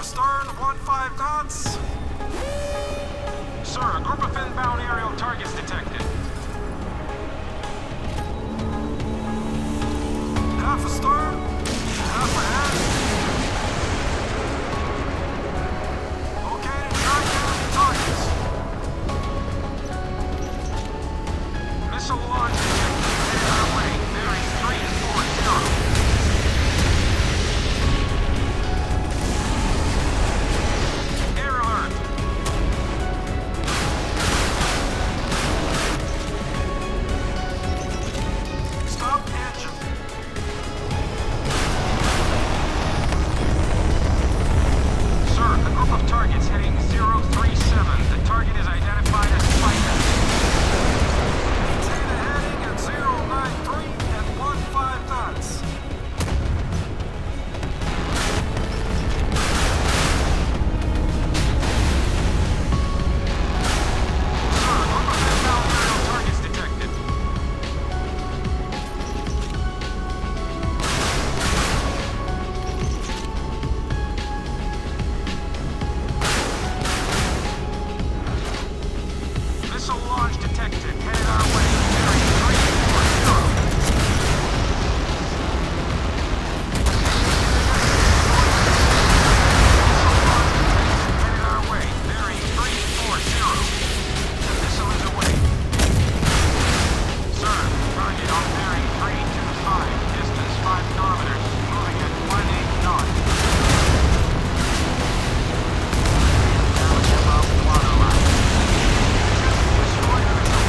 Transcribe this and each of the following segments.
Alpha Stern, 15 knots. Sir, a group of inbound aerial targets detected. Alpha Stern, half ahead. Located track enemy targets. Missile launch detected. Headed our way. Bearing 340. Air alert. Stop engine. Sir, a group of targets heading 037. The target is identified as Spider. Maintain a heading at 093 and 15 knots. Sir, a group of inbound aerial targets detected. Missile launch detected. Headed our way. Bearing 340. Headed our way. Bearing 340. The missile is away. Sir, target on bearing 325. Distance 5 kilometers. Moving at 18 knots. Damage above the waterline. Destroy the missile.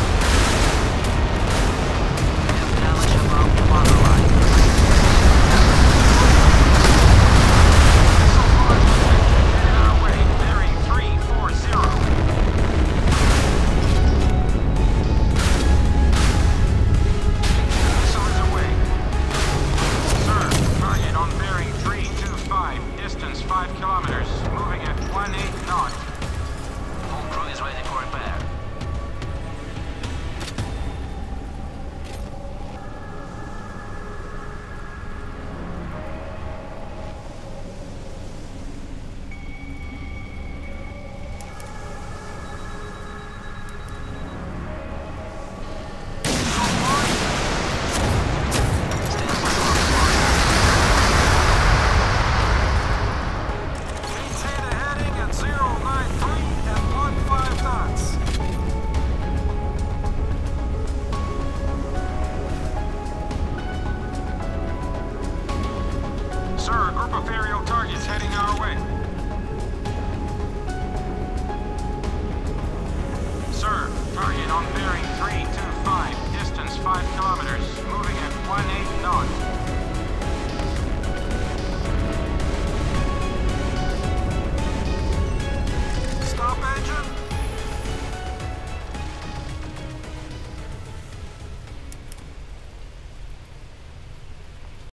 Damage above the waterline. Missile launch detected. Headed our way. Bearing 340. Missile is away. Sir, target on bearing 325. Distance 5 kilometers. Moving at 18 knots. Full crew is ready for repair. Maintain a heading at 093 and 15 knots. Sir, a group of aerial targets heading our way. Sir, target on bearing 325. Distance 5 kilometers. Moving at 18 knots.